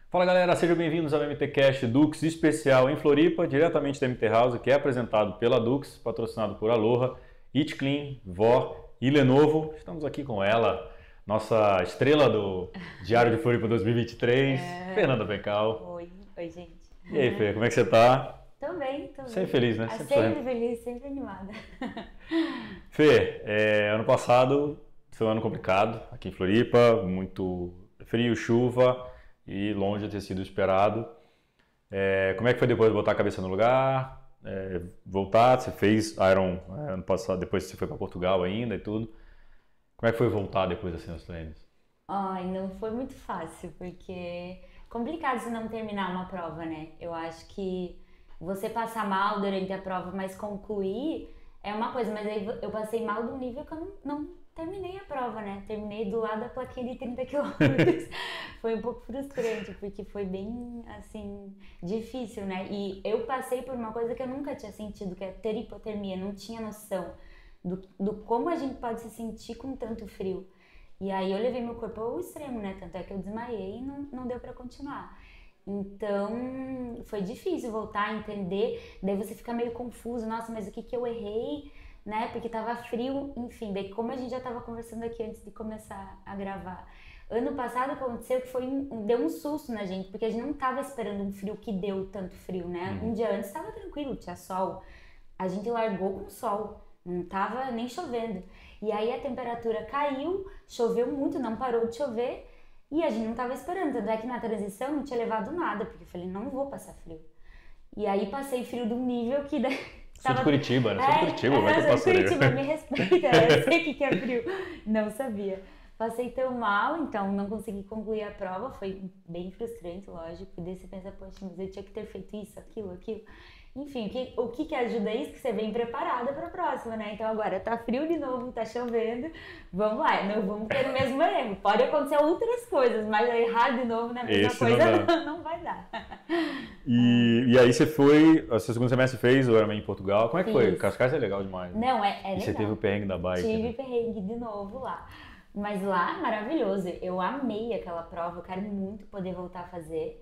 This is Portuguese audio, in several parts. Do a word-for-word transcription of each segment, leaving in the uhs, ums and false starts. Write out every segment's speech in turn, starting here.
Fala galera, sejam bem-vindos ao M T Cast Dux especial em Floripa, diretamente da M T House, que é apresentado pela Dux, patrocinado por Aloha, Eat Clean, Vor e Lenovo. Estamos aqui com ela, nossa estrela do Diário de Floripa dois mil e vinte e três, é... Fernanda Bencal. Oi, oi gente. E aí, Fê, como é que você tá? Tô bem, tô bem. Sempre feliz, né? Sempre, sempre feliz, sempre animada. Fê, é, ano passado foi um ano complicado aqui em Floripa, muito frio, chuva e longe de ter sido esperado. É, como é que foi depois de botar a cabeça no lugar, é, voltar? Você fez Iron é, ano passado, depois você foi para Portugal ainda e tudo. Como é que foi voltar depois assim nos treinos? Ai, não foi muito fácil, porque é complicado se não terminar uma prova, né? Eu acho que você passar mal durante a prova, mas concluir é uma coisa, mas aí eu passei mal do nível que eu não, não terminei a prova, né? Terminei do lado da plaquinha de trinta quilômetros. Foi um pouco frustrante, porque foi bem, assim, difícil, né? E eu passei por uma coisa que eu nunca tinha sentido, que é ter hipotermia. Não tinha noção do, do como a gente pode se sentir com tanto frio. E aí eu levei meu corpo ao extremo, né? Tanto é que eu desmaiei e não, não deu pra continuar. Então, foi difícil voltar a entender, daí você fica meio confuso, nossa, mas o que que eu errei, né, porque tava frio, enfim, daí como a gente já tava conversando aqui antes de começar a gravar. Ano passado aconteceu que foi um, deu um susto na gente, porque a gente não tava esperando um frio que deu tanto frio, né, um dia antes tava tranquilo, tinha sol, a gente largou com sol, não tava nem chovendo, e aí a temperatura caiu, choveu muito, não parou de chover, e a gente não tava esperando, tanto é que na transição não tinha levado nada, porque eu falei, não vou passar frio. E aí passei frio de um nível que... Daí, sou tava... de Curitiba, né? Sou de Curitiba, é, como é que eu passo frio? Curitiba, me respeita, eu sei o que é frio. Não sabia. Passei tão mal, então não consegui concluir a prova, foi bem frustrante, lógico. E daí você pensa, poxa, mas eu tinha que ter feito isso, aquilo, aquilo. Enfim, o que, o que, que ajuda isso? Que você vem preparada para a próxima, né? Então agora tá frio de novo, tá chovendo, vamos lá, não vamos ter o mesmo erro. Pode acontecer outras coisas, mas errar de novo na mesma Esse coisa não, não, não vai dar. E, e aí você foi, o seu segundo semestre fez o Ironman em Portugal, como é que foi? Fiz. Cascais é legal demais. Né? Não, é, é legal. E você teve o perrengue da bike. Tive né? perrengue de novo lá. Mas lá, maravilhoso, eu amei aquela prova, eu quero muito poder voltar a fazer.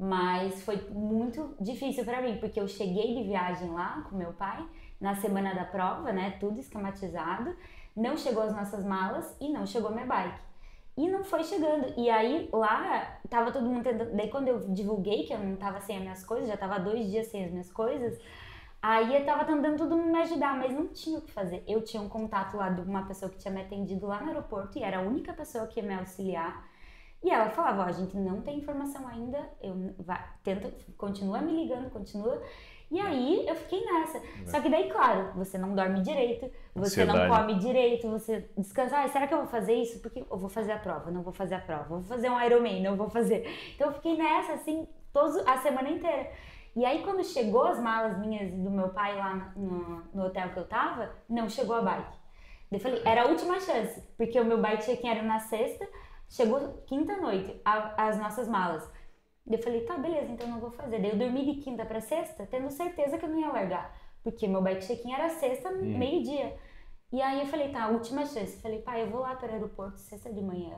Mas foi muito difícil pra mim, porque eu cheguei de viagem lá com meu pai, na semana da prova, né, tudo esquematizado, não chegou as nossas malas e não chegou minha bike. E não foi chegando, e aí lá tava todo mundo tentando, daí quando eu divulguei que eu não tava sem as minhas coisas, já tava dois dias sem as minhas coisas, aí eu tava tentando todo mundo me ajudar, mas não tinha o que fazer. Eu tinha um contato lá de uma pessoa que tinha me atendido lá no aeroporto e era a única pessoa que ia me auxiliar. E ela falava, ó, a gente não tem informação ainda, eu vai, tenta, continua me ligando, continua. E aí eu fiquei nessa. É. Só que daí, claro, você não dorme direito, você Ansiedade. Não come direito, você descansa. Ah, será que eu vou fazer isso? Porque eu vou fazer a prova, não vou fazer a prova. Vou fazer um Ironman, não vou fazer. Então eu fiquei nessa, assim, todos, a semana inteira. E aí quando chegou as malas minhas e do meu pai lá no, no hotel que eu tava, não chegou a bike. Eu falei, era a última chance, porque o meu bike check-in era na sexta, chegou quinta-noite, as nossas malas. Eu falei, tá, beleza, então não vou fazer. Daí eu dormi de quinta pra sexta, tendo certeza que eu não ia largar. Porque meu bike check-in era sexta, hum. meio-dia. E aí eu falei, tá, última chance. Eu falei, pai, eu vou lá para o aeroporto sexta de manhã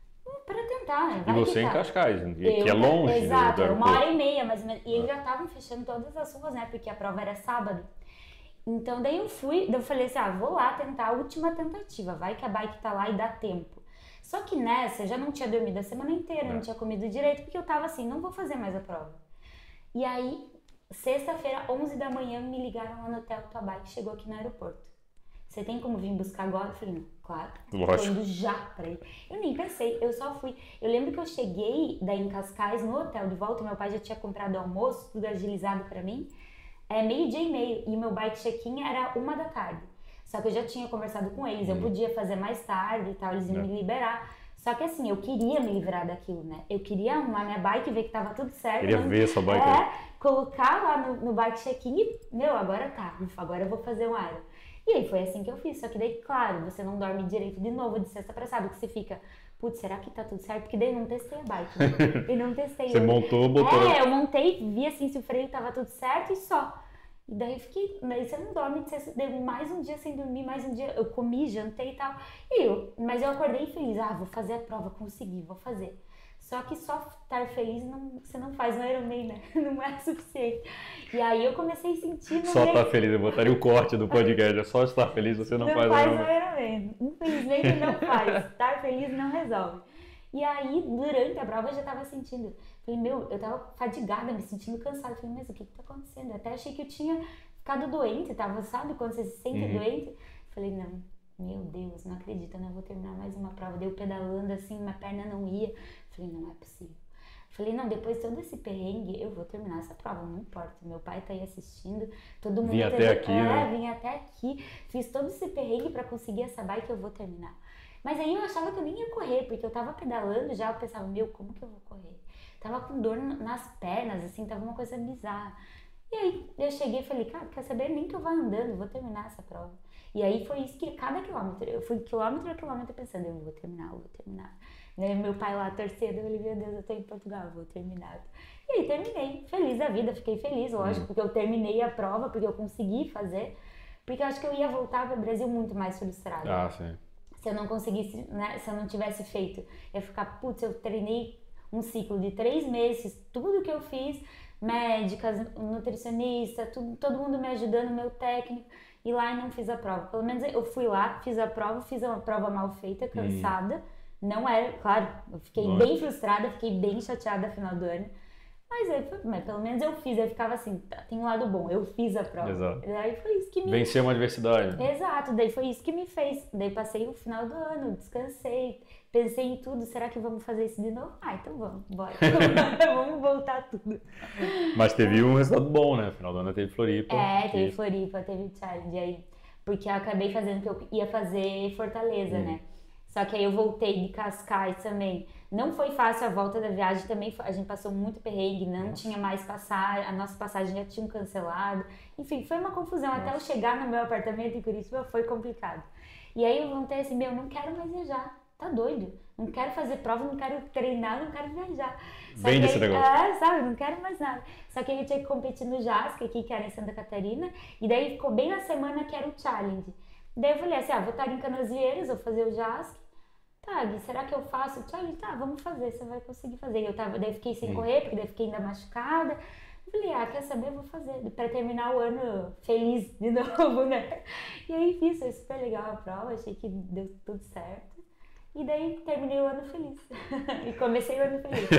pra tentar, né? Vai e você que em tá. Cascais, que eu, é longe. Exato, do, do uma hora e meia, mais ou menos. E eles já estavam fechando todas as ruas, né? Porque a prova era sábado. Então daí eu fui, daí eu falei assim, ah, vou lá tentar a última tentativa. Vai que a bike tá lá e dá tempo. Só que nessa, eu já não tinha dormido a semana inteira, é. não tinha comido direito, porque eu tava assim, não vou fazer mais a prova. E aí, sexta-feira, onze da manhã, me ligaram lá no hotel, tua bike chegou aqui no aeroporto. Você tem como vir buscar agora? Eu falei, não, claro, tô indo já pra ir. Eu nem pensei, eu só fui. Eu lembro que eu cheguei daí em Cascais, no hotel, de volta, meu pai já tinha comprado almoço, tudo agilizado pra mim, é meio-dia e meio, e meu bike check-in era uma da tarde. Só que eu já tinha conversado com eles, eu podia fazer mais tarde e tal, eles iam é. me liberar. Só que assim, eu queria me livrar daquilo, né? Eu queria arrumar minha bike, ver que tava tudo certo. Queria não, ver sua bike. É, aí. Colocar lá no, no bike check-in e, meu, agora tá, ufa, agora eu vou fazer um Iron. E aí foi assim que eu fiz, só que daí, claro, você não dorme direito de novo de sexta pra sábado, que você fica, putz, será que tá tudo certo? Porque daí eu não testei a bike, né? Eu não testei. Você eu, montou, botou... É, eu montei, vi assim se o freio tava tudo certo e só. E daí eu fiquei, daí você não dorme, você deu mais um dia sem dormir, mais um dia, eu comi, jantei e tal. E eu, mas eu acordei feliz, ah, vou fazer a prova, consegui, vou fazer. Só que só estar feliz não, você não faz no Ironman, né? Não é suficiente. E aí eu comecei a sentir... Só meio... estar feliz, eu botaria o corte do podcast, é só estar feliz, você não, não faz, faz no no Ironman. Ironman. Infelizmente não faz. Estar feliz não resolve. E aí, durante a prova, eu já tava sentindo... Falei, meu, eu tava fadigada, me sentindo cansada. Falei, mas o que que tá acontecendo? Eu até achei que eu tinha ficado doente, tava, sabe? Quando você se sente Uhum. doente. Falei, não, meu Deus, não acredito, né? Vou terminar mais uma prova. Deu pedalando assim, minha perna não ia. Falei, não é possível. Falei, não, depois de todo esse perrengue, eu vou terminar essa prova, não importa. Meu pai tá aí assistindo, todo mundo... Vim até teve... aqui, é, né? vim até aqui. Fiz todo esse perrengue pra conseguir essa bike, eu vou terminar. Mas aí eu achava que eu nem ia correr, porque eu tava pedalando já, eu pensava, meu, como que eu vou correr? Tava com dor nas pernas, assim, tava uma coisa bizarra. E aí eu cheguei e falei, cara, quer saber? Nem que eu vá andando, vou terminar essa prova. E aí foi isso que cada quilômetro, eu fui quilômetro a quilômetro pensando, eu vou terminar, eu vou terminar. E aí meu pai lá torcendo, eu falei, meu Deus, eu tô em Portugal, eu vou terminar. E aí terminei, feliz da vida, fiquei feliz, lógico, porque eu terminei a prova, porque eu consegui fazer. Porque eu acho que eu ia voltar para o Brasil muito mais frustrada. Ah, sim. Se eu não conseguisse, né, se eu não tivesse feito, eu ia ficar, putz, eu treinei um ciclo de três meses, tudo que eu fiz, médicas, nutricionista, tudo, todo mundo me ajudando, meu técnico, e lá e não fiz a prova. Pelo menos eu fui lá, fiz a prova, fiz uma prova mal feita, cansada, hum. não era, claro, eu fiquei Nossa. bem frustrada, fiquei bem chateada no final do ano. Mas, aí, mas pelo menos eu fiz, aí ficava assim, tá, tem um lado bom, eu fiz a prova. Exato. Daí foi isso que me... Vencer uma adversidade. Exato, daí foi isso que me fez. Daí passei o final do ano, descansei, pensei em tudo, será que vamos fazer isso de novo? Ah, então vamos, bora. Vamos voltar tudo. Mas teve um resultado bom, né? No final do ano teve Floripa. É, que... teve Floripa, teve challenge aí. Porque eu acabei fazendo que eu ia fazer Fortaleza, hum. né? Só que aí eu voltei de Cascais também. Não foi fácil a volta da viagem, também a gente passou muito perrengue, não Nossa. tinha mais passagem, a nossa passagem já tinha cancelado. Enfim, foi uma confusão. Nossa. Até eu chegar no meu apartamento em Curitiba foi complicado. E aí eu voltei assim, meu, não quero mais viajar, tá doido? Não quero fazer prova, não quero treinar, não quero viajar. Vende esse negócio. É, sabe, não quero mais nada. Só que aí eu tinha que competir no Jasca aqui, que era em Santa Catarina, e daí ficou bem na semana que era o challenge. Daí eu falei assim, ah, vou estar em Canasvieiras, vou fazer o Jasca. Tá, Gui, será que eu faço? Challenge? Tá, vamos fazer, você vai conseguir fazer. Eu tava, daí fiquei sem hum. correr, porque daí fiquei ainda machucada. Eu falei, ah, quer saber, eu vou fazer, pra terminar o ano feliz de novo, né? E aí fiz, foi super legal a prova, achei que deu tudo certo. E daí terminei o ano feliz. E comecei o ano feliz.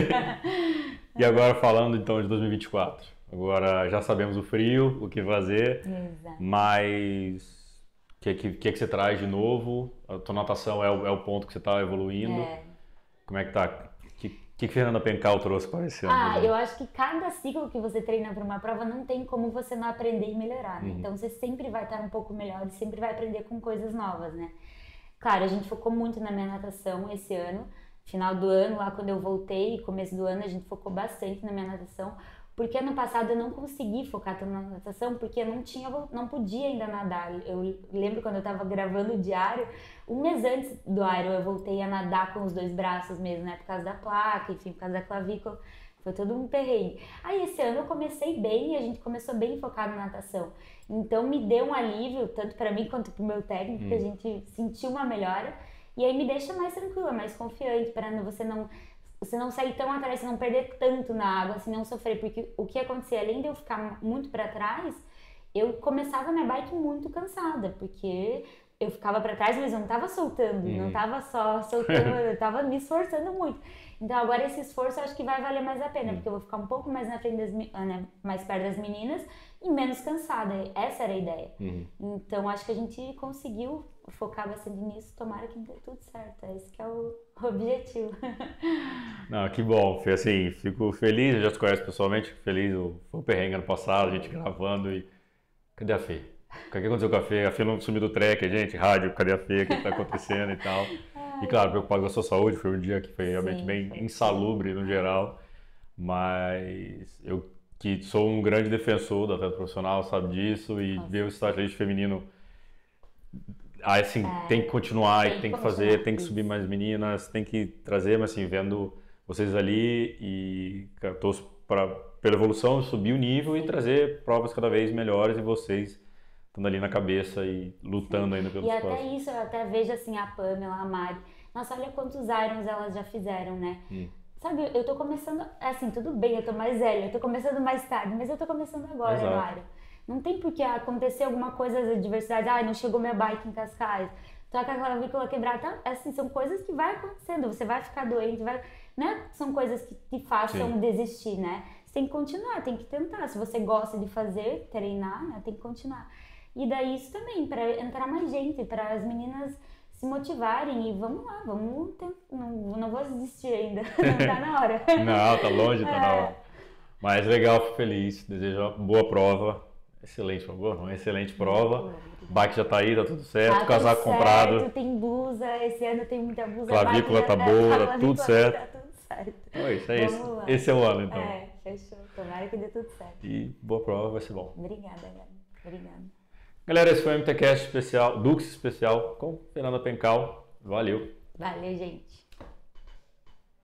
E agora falando então de dois mil e vinte e quatro. Agora já sabemos o frio, o que fazer, Exato. Mas... O que, que, que, que você traz de novo? A tua natação é o, é o ponto que você está evoluindo. É. Como é que tá? O que, que, que Fernanda Pencal trouxe para esse ano? Ah, eu acho que cada ciclo que você treina para uma prova não tem como você não aprender e melhorar, né? Uhum. Então você sempre vai estar um pouco melhor e sempre vai aprender com coisas novas, né? Claro, a gente focou muito na minha natação esse ano. Final do ano, lá quando eu voltei, começo do ano, a gente focou bastante na minha natação. Porque ano passado eu não consegui focar tanto na natação, porque eu não tinha, não podia ainda nadar. Eu lembro quando eu tava gravando o diário, um mês antes do Iron eu voltei a nadar com os dois braços mesmo, né? Por causa da placa, enfim, por causa da clavícula. Foi todo um perrengue. Aí esse ano eu comecei bem e a gente começou bem focado na natação. Então me deu um alívio, tanto para mim quanto pro meu técnico, hum. que a gente sentiu uma melhora. E aí me deixa mais tranquila, mais confiante, para você não... você não sair tão atrás, você não perder tanto na água, assim, não sofrer, porque o que acontecia, além de eu ficar muito para trás, eu começava minha bike muito cansada, porque eu ficava para trás, mas eu não tava soltando, uhum. não tava só soltando, eu tava me esforçando muito. Então agora esse esforço eu acho que vai valer mais a pena, uhum. porque eu vou ficar um pouco mais na frente das, né, mais perto das meninas e menos cansada, essa era a ideia. Uhum. Então acho que a gente conseguiu focar bastante nisso, tomara que dê tudo certo, esse que é o objetivo. Não, que bom, assim, fico feliz, eu já te conheço pessoalmente, fico feliz, foi o perrengue ano passado, a gente gravando e... Cadê a Fê? O que aconteceu com a Fê? A Fê não sumiu do track, gente, rádio, cadê a Fê? O que está acontecendo e tal? E claro, preocupado com a sua saúde, foi um dia que foi realmente Sim, bem foi insalubre no geral, mas eu que sou um grande defensor do atleta profissional, sabe disso, e Nossa. ver o estrategista feminino, assim, é, tem que continuar tem e tem que, que fazer, tem que subir mais meninas, tem que trazer, mas assim, vendo vocês ali e torço para pela evolução, subir o nível Sim. e trazer provas cada vez melhores e vocês estando ali na cabeça e lutando Sim. ainda pelos E até próximos. isso, eu até vejo assim a Pamela, a Mari, nossa, olha quantos Irons elas já fizeram, né? Hum. Sabe, eu tô começando, assim, tudo bem, eu tô mais velha, eu tô começando mais tarde, mas eu tô começando agora, Exato. Mário. Não tem por que acontecer alguma coisa de adversidade, ai, não chegou minha bike em Cascais, tô com a clavícula quebrada, tá? Assim, são coisas que vai acontecendo, você vai ficar doente, vai, né? São coisas que te façam Sim. desistir, né? Você tem que continuar, tem que tentar, se você gosta de fazer, treinar, né? Tem que continuar. E daí isso também, pra entrar mais gente, para as meninas se motivarem e vamos lá, vamos tentar. Não, não vou desistir ainda, não tá na hora. Não, tá longe, tá na É. hora. Mas legal, fico feliz. Desejo uma boa prova. Excelente, uma boa, uma excelente prova. O bike já tá aí, tá tudo certo. Tá Casaco tudo comprado. certo, tem blusa, esse ano tem muita blusa. Clavícula bike tá já- boa, a tá clavícula tudo certo. Tá tudo certo. Então é isso, é esse. Vamos lá. Esse é o ano, então. É, fechou. Tomara que dê tudo certo. E boa prova, vai ser bom. Obrigada, galera. Obrigada. Galera, esse foi o M T Cast especial, Dux especial com Fernanda Pencal. Valeu. Valeu, gente.